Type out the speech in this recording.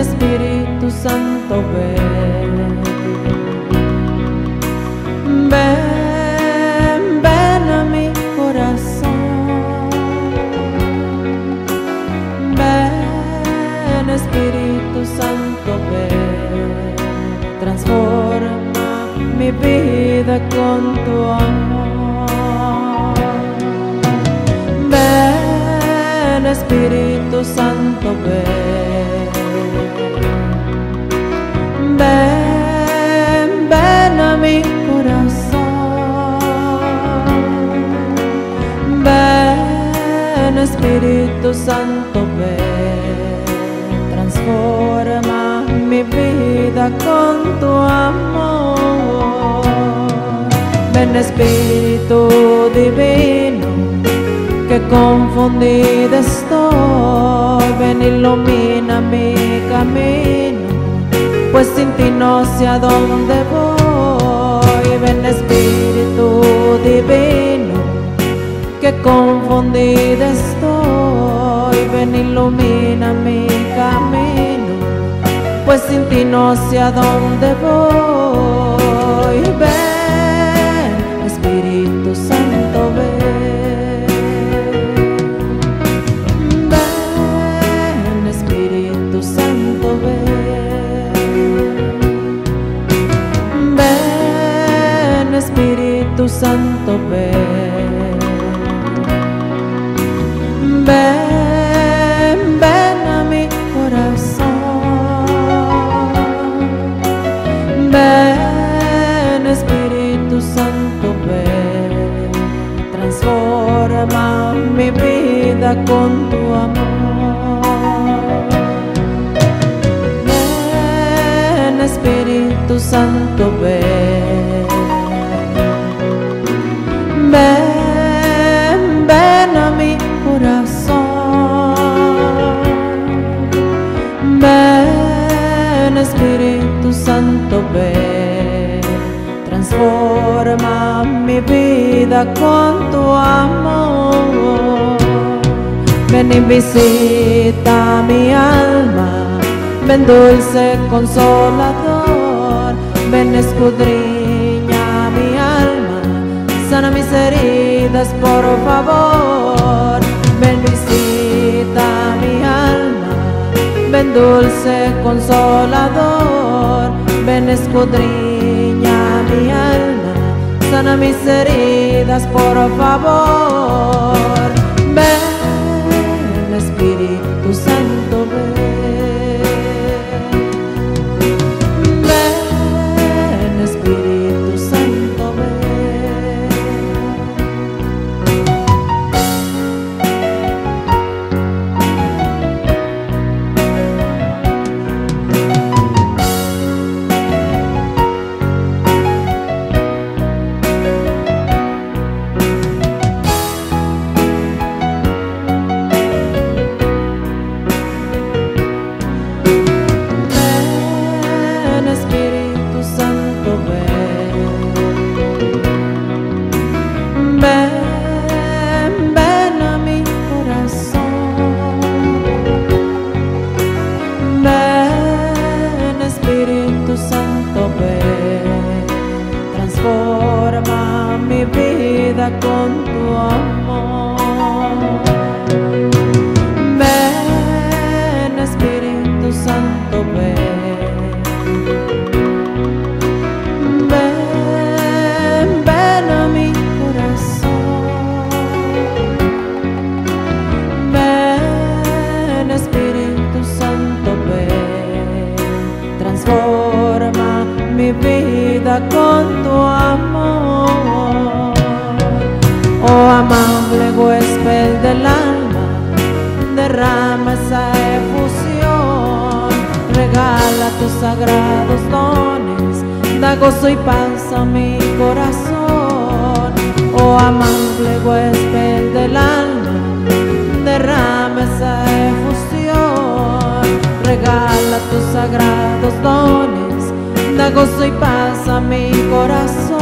Espíritu Santo, ven. Ven, ven a mi corazón. Ven, Espíritu Santo, ven. Transforma mi vida con tu amor. Ven, Espíritu Santo, ven. Ven, ven a mi corazón. Ven, Espíritu Santo, ven. Transforma mi vida con tu amor. Ven, Espíritu divino, que confundida estoy. Ven, ilumina mi camino, pues sin ti no sé a dónde voy. Ven, Espíritu divino, que confundida estoy. Ven, ilumina mi camino, pues sin ti no sé a dónde voy. Ven, Espíritu Santo, ven. Ven, Espíritu Santo, ven. Ven, Espíritu Santo, ven. Ven, ven a mi corazón. Ven, Espíritu Santo, ven. Transforma mi vida con tu amor. Ven, Espíritu Santo, ven. Ven, ven a mi corazón. Ven, Espíritu Santo, ven. Transforma mi vida con tu amor. Ven y visita mi alma, ven, dulce consolador. Ven, escudriña mi alma, sana mis heridas, por favor. Ven, visita mi alma, ven, dulce consolador. Ven, escudriña mi alma, sana mis heridas, por favor. Ven, Espíritu Santo, ven. Ven, Espíritu Santo, ven. Transforma mi vida con tu amor. Ven, Espíritu Santo, ven. Ven, ven a mi corazón. Ven, Espíritu Santo, ven. Transforma mi vida con tu amor. Oh, amable huésped del alma, derrama esa efusión. Regala tus sagrados dones, da gozo y paz a mi corazón. Oh, amable huésped del alma, derrama esa efusión. Regala tus sagrados dones, da gozo y paz a mi corazón.